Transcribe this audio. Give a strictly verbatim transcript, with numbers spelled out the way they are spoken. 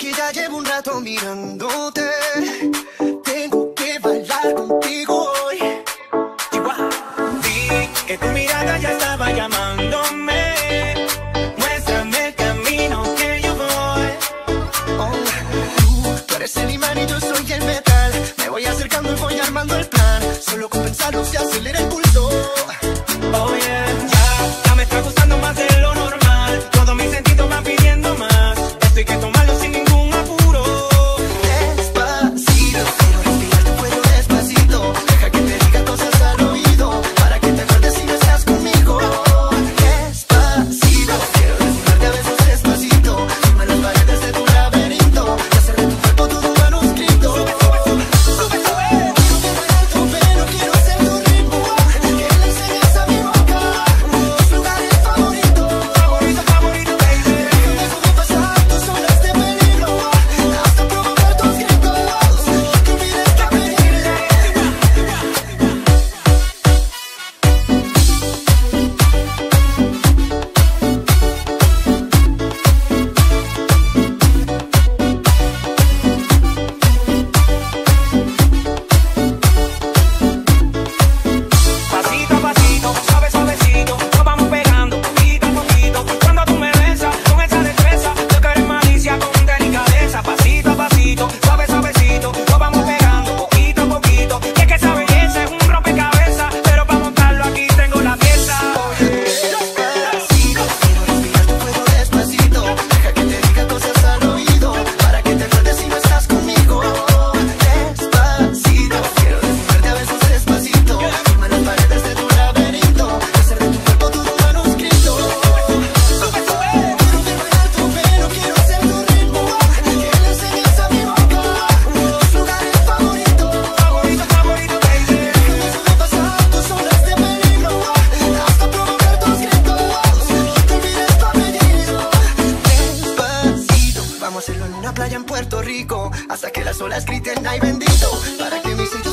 que ya llevo un rato mirándote. Tengo que bailar contigo hoy. Vi que tu mirada ya estaba llamándome. Muéstrame el camino que yo voy. Oh, tú, tú eres el imán y yo soy el metal. Me voy acercando y voy armando el plan. Solo con pensarlo se acelera el pulso. Oh yeah, ya, ya me está gustando más de lo normal. Todos mis sentidos van pidiendo más. Esto hay que tomarlo sin ningún apuro. Despacito, quiero respirar tu cuello despacito. Deja que te diga cosas al oído, para que te acuerdes si no estás conmigo. Despacito, quiero desnudarte a besos despacito. Firma las paredes de tu laberinto y hacer de tu cuerpo todo un manuscrito. Sube, sube, sube, sube, sube. Pero quiero ser tu ritmo, que le enseñes a mi boca tus lugares favoritos. Favorito, favorito, baby. Déjame pasar tus horas de peligro, hasta provocar tus gritos, que olvides que me Pasito a pasito, suave, suavecito, nos vamos pegando poquito a poquito. Cuando tú me besas con esa destreza, yo quiero malicia con delicadeza. Pasito a pasito, suave, suavecito, nos vamos pegando poquito a poquito. Y es que esa belleza es un rompecabezas, pero para montarlo aquí tengo la pieza. Despacito, quiero respirar tu cuello despacito. Deja que te diga cosas al oído, para que te acuerdes si no estás conmigo. Despacito, quiero desnudarte a besos despacito. Firma las paredes de tu laberinto y hacer de tu cuerpo todo un manuscrito. Sube, sube, quiero ver bailar tu pelo, quiero ser tu ritmo, que le enseñes a mi boca tus lugares favoritos. Favorito, favorito, baby. Déjame pasar tus horas de peligro, hasta provocar tus gritos, que olvides tu apellido. Despacito, vamos a hacerlo en una playa en Puerto Rico, hasta que las olas griten ay bendito, para que mis hechos